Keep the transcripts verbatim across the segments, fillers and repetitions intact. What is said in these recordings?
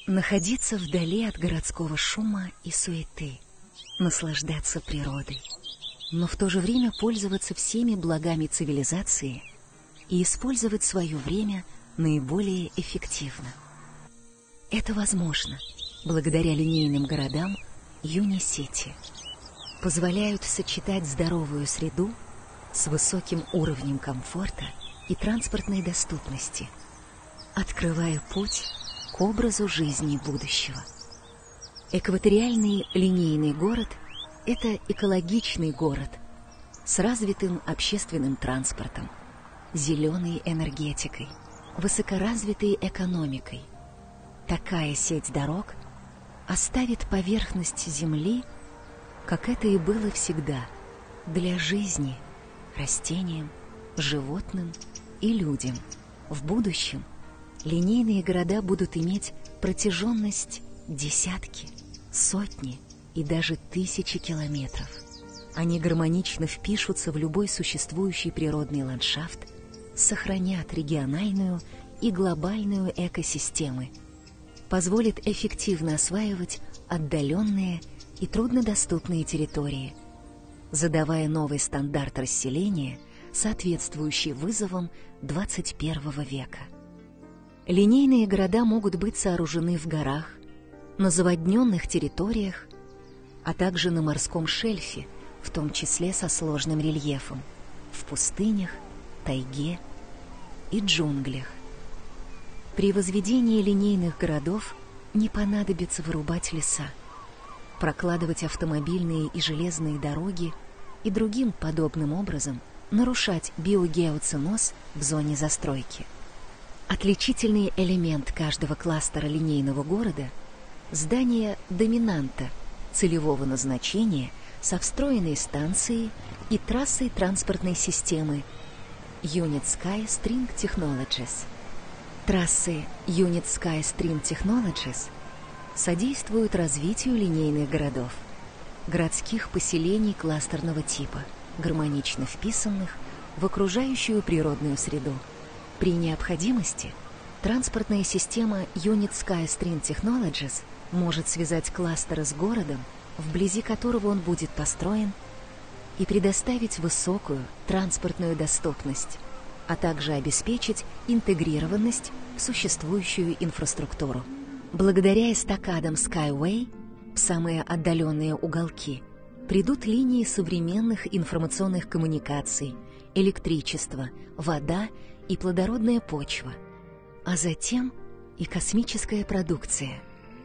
Находиться вдали от городского шума и суеты, наслаждаться природой, но в то же время пользоваться всеми благами цивилизации и использовать свое время наиболее эффективно. Это возможно благодаря линейным городам Юни-Сити. Позволяют сочетать здоровую среду с высоким уровнем комфорта и транспортной доступности, открывая путь к образу жизни будущего. Экваториальный линейный город – это экологичный город с развитым общественным транспортом, зеленой энергетикой, высокоразвитой экономикой. Такая сеть дорог оставит поверхность Земли, как это и было всегда, для жизни растениям, животным и людям. В будущем линейные города будут иметь протяженность десятки, сотни и даже тысячи километров. Они гармонично впишутся в любой существующий природный ландшафт, сохранят региональную и глобальную экосистемы, позволят эффективно осваивать отдаленные и труднодоступные территории, задавая новый стандарт расселения, соответствующий вызовам двадцать первого века. Линейные города могут быть сооружены в горах, на заводненных территориях, а также на морском шельфе, в том числе со сложным рельефом, в пустынях, тайге и джунглях. При возведении линейных городов не понадобится вырубать леса, прокладывать автомобильные и железные дороги и другим подобным образом нарушать биогеоценоз в зоне застройки. Отличительный элемент каждого кластера линейного города – здание доминанта целевого назначения со встроенной станцией и трассой транспортной системы Unit Sky String Technologies. Трассы Unit Sky String Technologies содействуют развитию линейных городов, городских поселений кластерного типа, гармонично вписанных в окружающую природную среду. При необходимости транспортная система Unit Sky String Technologies может связать кластеры с городом, вблизи которого он будет построен, и предоставить высокую транспортную доступность, а также обеспечить интегрированность в существующую инфраструктуру. Благодаря эстакадам Skyway в самые отдаленные уголки придут линии современных информационных коммуникаций, электричество, вода и плодородная почва, а затем и космическая продукция.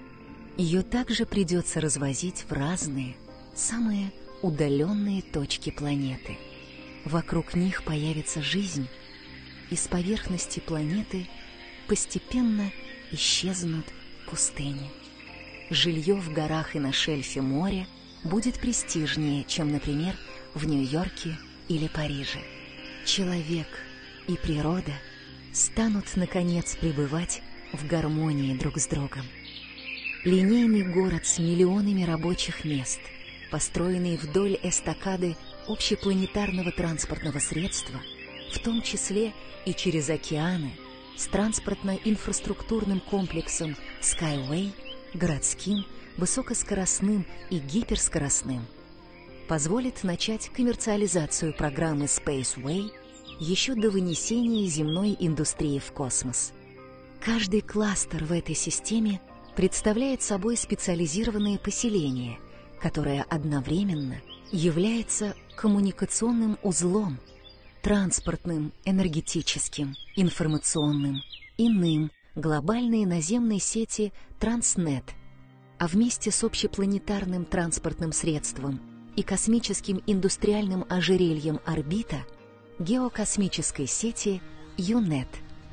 Ее также придется развозить в разные, самые удаленные точки планеты. Вокруг них появится жизнь, и с поверхности планеты постепенно исчезнут пустыни. Жилье в горах и на шельфе моря будет престижнее, чем, например, в Нью-Йорке или Париже. Человек и природа станут, наконец, пребывать в гармонии друг с другом. Линейный город с миллионами рабочих мест, построенный вдоль эстакады общепланетарного транспортного средства, в том числе и через океаны, с транспортно-инфраструктурным комплексом Skyway, городским, высокоскоростным и гиперскоростным, позволит начать коммерциализацию программы Spaceway еще до вынесения земной индустрии в космос. Каждый кластер в этой системе представляет собой специализированное поселение, которое одновременно является коммуникационным узлом, транспортным, энергетическим, информационным, иным глобальной наземной сети Transnet, а вместе с общепланетарным транспортным средством и космическим индустриальным ожерельем орбита геокосмической сети ЮНЕТ,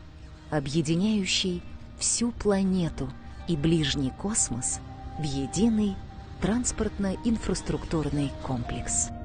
объединяющей всю планету и ближний космос в единый транспортно-инфраструктурный комплекс.